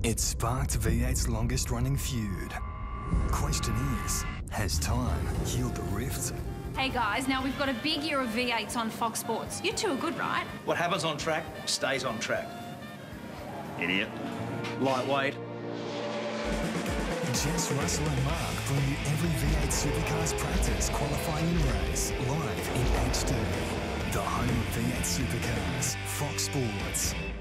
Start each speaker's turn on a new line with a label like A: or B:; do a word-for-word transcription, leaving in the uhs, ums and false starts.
A: It sparked V eight's longest running feud. Question is, has time healed the rift?
B: Hey guys, now we've got a big year of V eights on Fox Sports. You two are good, right?
C: What happens on track stays on track. Idiot. Lightweight.
A: Jess, Russell and Mark bring you every V eight Supercars practice, qualifying and race live in H D. The home of V eight Supercars, Fox Sports.